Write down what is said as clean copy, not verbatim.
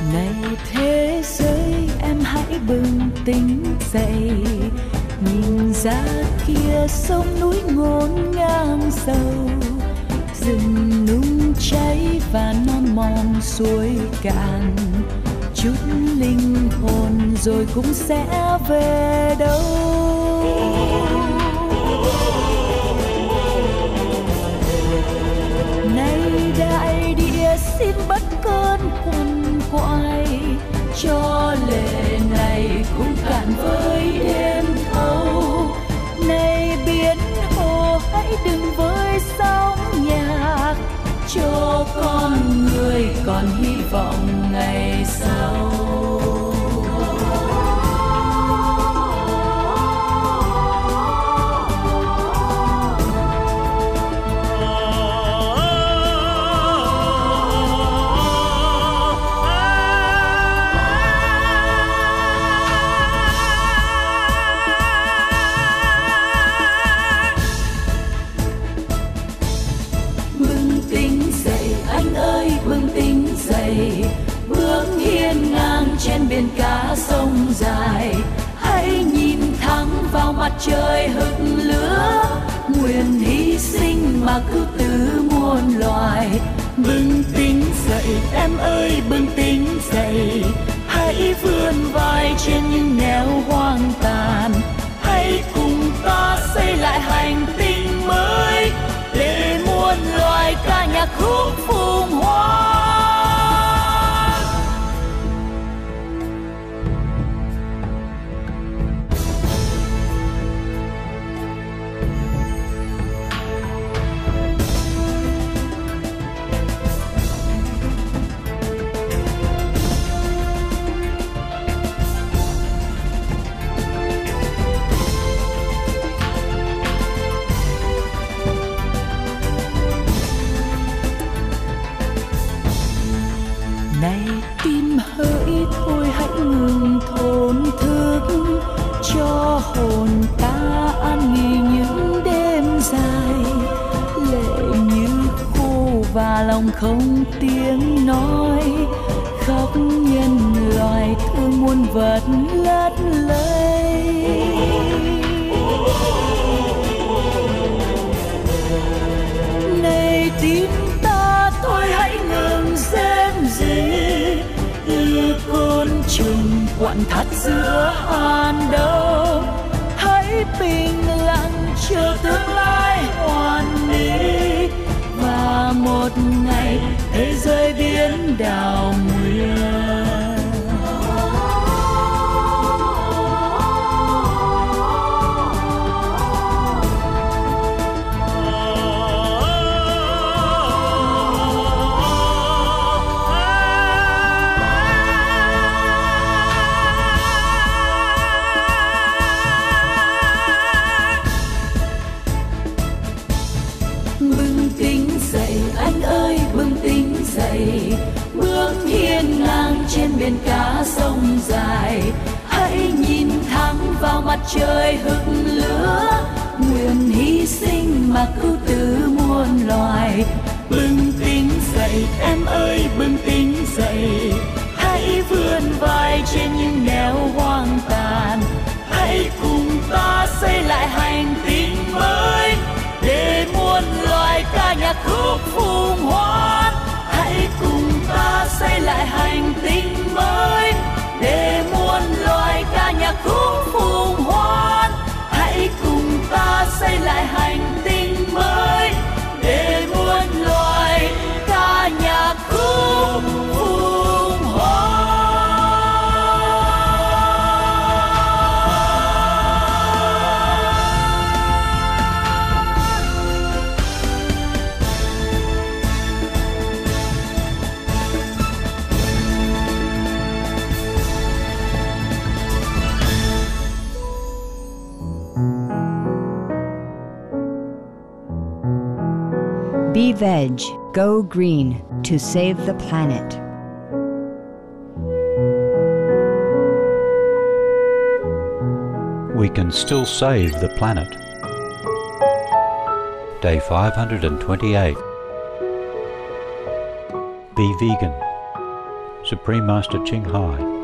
Này thế giới em hãy bừng tỉnh dậy, nhìn ra kia sông núi ngổn ngang sâu, rừng nung cháy và non mòn suối cạn, chút linh hồn rồi cũng sẽ về đâu. Này đại địa xin bất cơn quằn quại, cho lệ này cũng cạn với đêm thâu. Này biển hồ hãy đừng với sóng nhạc, cho con người còn hy vọng ngày sau. Bước hiên ngang trên biển cả sông dài, hãy nhìn thẳng vào mặt trời hừng lửa, nguyện hy sinh mà cứu tử muôn loài. Bừng tỉnh dậy em ơi, bừng tỉnh dậy, hãy vươn vai trên những nẻo hoang tàn, hãy cùng ta xây lại hành tinh mới, để muôn loài ca nhạc khúc phùng hoa. Này tim hỡi thôi hãy ngừng thổn thức, cho hồn ta an nghỉ những đêm dài, lệ như khô và lòng không tiếng nói, khóc nhân loài thương muôn vật lất lây. Này tim ta thôi hãy ngừng rên rỉ, như côn trùng quặn thắt giữa hàn đông, hãy bình lặng chờ tương lai hoàn mỹ, và một ngày thế giới biến đảo nguyên. Bước hiên ngang trên biển cả sông dài, hãy nhìn thẳng vào mặt trời hừng lửa, nguyện hy sinh mà cứu tử muôn loài. Bừng tỉnh dậy em ơi, bừng tỉnh dậy, hãy vươn vai trên những nẻo hoang tàn, hãy cùng ta xây lại hành tinh mới, để muôn loài ca nhạc khúc phùng hoan. Hãy cùng ta xây lại hành tinh mới, để muôn loài ca nhạc khúc phùng hoan. Hãy cùng ta xây lại hành tinh mới, để muôn loài ca nhạc khúc phùng hoan. Be veg, go green to save the planet. We can still save the planet. Day 528. Be vegan. Supreme Master Ching Hai